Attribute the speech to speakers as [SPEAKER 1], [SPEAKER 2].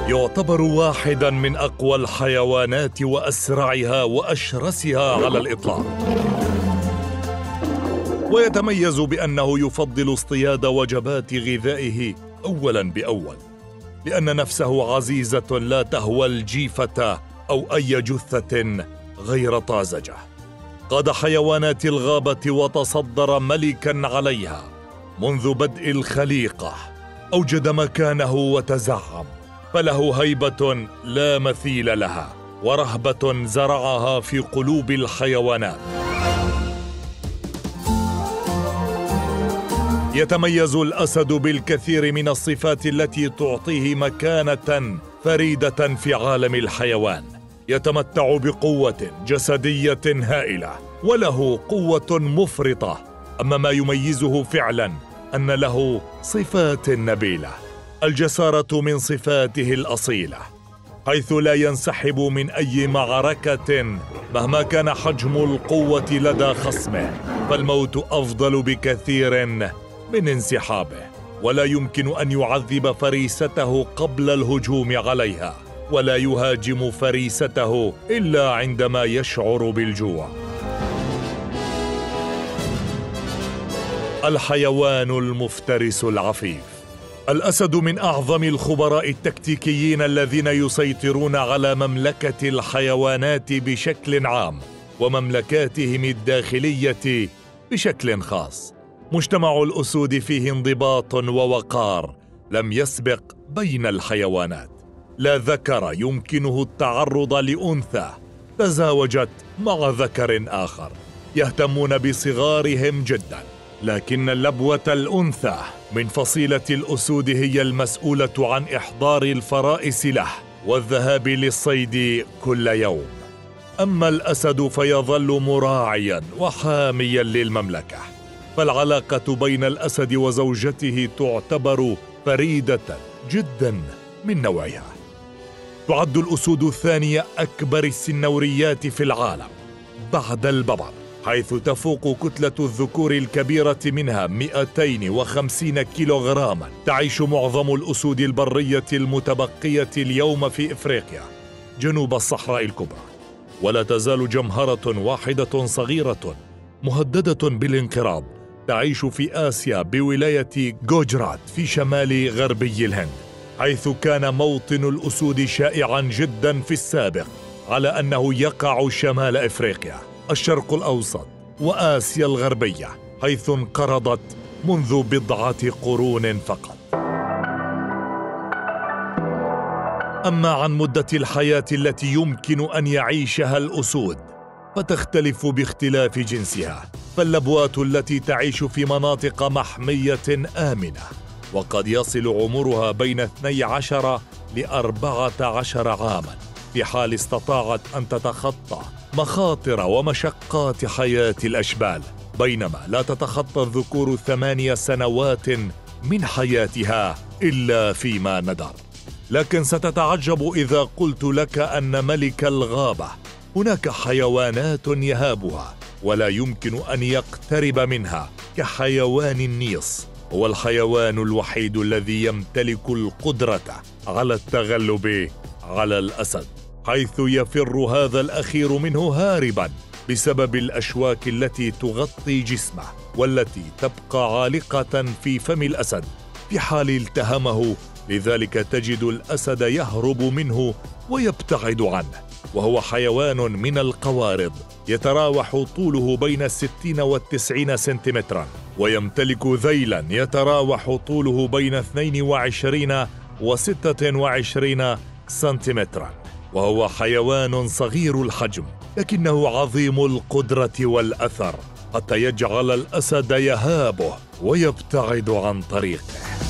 [SPEAKER 1] يعتبر واحداً من أقوى الحيوانات وأسرعها وأشرسها على الإطلاق، ويتميز بأنه يفضل اصطياد وجبات غذائه أولاً بأول، لأن نفسه عزيزة لا تهوى الجيفة أو أي جثة غير طازجة. قاد حيوانات الغابة وتصدر ملكاً عليها منذ بدء الخليقة، أوجد مكانه وتزعم، فله هيبة لا مثيل لها ورهبة زرعها في قلوب الحيوانات. يتميز الأسد بالكثير من الصفات التي تعطيه مكانة فريدة في عالم الحيوان. يتمتع بقوة جسدية هائلة وله قوة مفرطة، أما ما يميزه فعلاً أن له صفات نبيلة. الجسارة من صفاته الأصيلة، حيث لا ينسحب من أي معركة مهما كان حجم القوة لدى خصمه، فالموت أفضل بكثير من انسحابه، ولا يمكن أن يعذب فريسته قبل الهجوم عليها، ولا يهاجم فريسته إلا عندما يشعر بالجوع. الحيوان المفترس العفيف. الأسد من أعظم الخبراء التكتيكيين الذين يسيطرون على مملكة الحيوانات بشكل عام ومملكاتهم الداخلية بشكل خاص. مجتمع الأسود فيه انضباط ووقار لم يسبق بين الحيوانات. لا ذكر يمكنه التعرض لأنثى تزاوجت مع ذكر آخر. يهتمون بصغارهم جداً، لكن اللبوة الأنثى من فصيلة الأسود هي المسؤولة عن إحضار الفرائس له والذهاب للصيد كل يوم. أما الأسد فيظل مراعياً وحامياً للمملكة، فالعلاقة بين الأسد وزوجته تعتبر فريدة جداً من نوعها. تعد الأسود الثانية أكبر السنوريات في العالم بعد الببر، حيث تفوق كتلة الذكور الكبيرة منها 250 كيلوغراما. تعيش معظم الأسود البرية المتبقية اليوم في إفريقيا جنوب الصحراء الكبرى، ولا تزال جمهرة واحدة صغيرة مهددة بالانقراض تعيش في آسيا بولاية جوجرات في شمال غربي الهند، حيث كان موطن الأسود شائعا جدا في السابق، على أنه يقع شمال إفريقيا، الشرق الأوسط وآسيا الغربية، حيث انقرضت منذ بضعة قرون فقط. أما عن مدة الحياة التي يمكن أن يعيشها الأسود فتختلف باختلاف جنسها، فاللبوات التي تعيش في مناطق محمية آمنة وقد يصل عمرها بين 12 ل 14 عاماً، في حال استطاعت أن تتخطى مخاطر ومشقات حياة الأشبال، بينما لا تتخطى الذكور 8 سنوات من حياتها إلا فيما ندر. لكن ستتعجب إذا قلت لك أن ملك الغابة هناك حيوانات يهابها ولا يمكن أن يقترب منها، كحيوان النيص. هو الحيوان الوحيد الذي يمتلك القدرة على التغلب على الأسد، حيث يفر هذا الأخير منه هارباً بسبب الأشواك التي تغطي جسمه والتي تبقى عالقة في فم الأسد في حال التهمه، لذلك تجد الأسد يهرب منه ويبتعد عنه. وهو حيوان من القوارض يتراوح طوله بين 60 و 90 سنتيمتراً، ويمتلك ذيلاً يتراوح طوله بين 22 و 26 سنتيمتراً. وهو حيوان صغير الحجم لكنه عظيم القدرة والأثر، حتى يجعل الأسد يهابه ويبتعد عن طريقه.